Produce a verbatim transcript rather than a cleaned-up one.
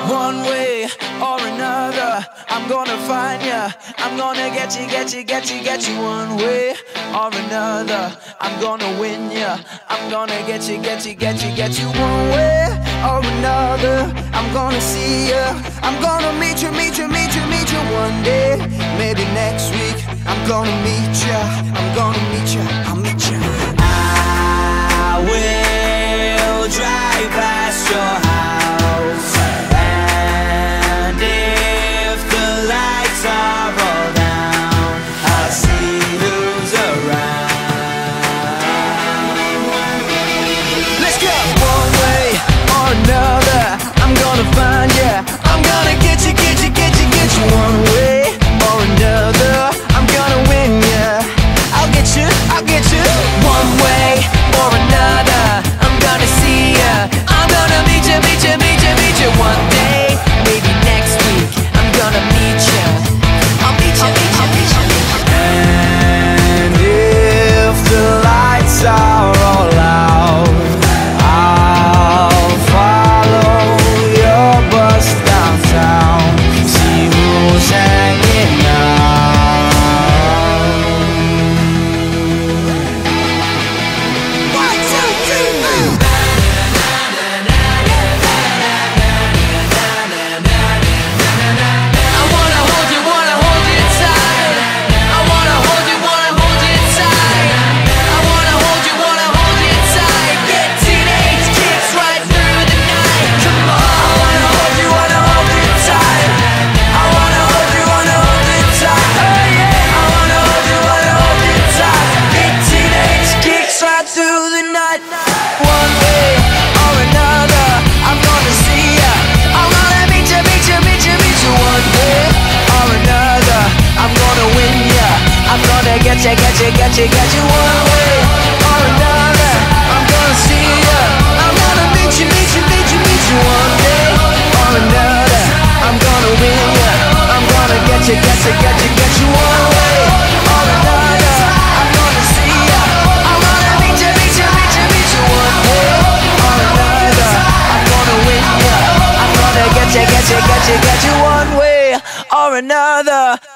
One way or another, I'm gonna find ya. I'm gonna get you, get you, get you, get you. One way or another, I'm gonna win ya. I'm gonna get you, get you, get you, get you. One way or another, I'm gonna see ya. I'm gonna meet you, meet you, meet you, meet you one day. Maybe next week, I'm gonna meet ya. I'm gonna meet ya, I'll meet ya. I will drive past your house, and if the lights are all down, I'll see who's around. Let's go! One way or another, I'm gonna find ya. I'm gonna get you, get you, get you, get you. One way or another, I'm gonna win ya. I'll get you, I'll get you. One way or another, I'm gonna see ya. I'm gonna meet ya, meet ya, meet ya, meet ya one day. Maybe next week, I'm gonna meet ya. I'll meet ya, meet ya, meet ya, meet ya. And if the lights are all out, I'll follow your bus downtown, see who's hanging out. One, two, three, four. I wanna hold you, wanna hold you tight. I wanna hold you, wanna hold you tight. I wanna hold you, wanna hold you tight. Get teenage kicks right through the night. Come on. I wanna hold you, wanna hold you tight. I wanna hold you, wanna hold you tight. Oh yeah. I wanna hold you, wanna hold you tight. Get teenage kicks right through the night. One way or another, I'm gonna see ya. I'm gonna meet ya, meet ya, meet ya, meet ya. One way or another, I'm gonna win ya. I'm gonna get ya, get ya, get ya, get you. One way or another, I'm gonna see ya. I'm gonna meet you, meet you, meet you, meet you. One day or another, I'm gonna win ya. I'm gonna get ya, get ya, get ya, get you. One way or another, I'm gonna see ya. I'm gonna meet ya, meet ya, meet ya, meet you. One way or another, I'm gonna win ya. I'm gonna get ya, get ya, get ya, get you. One way or another.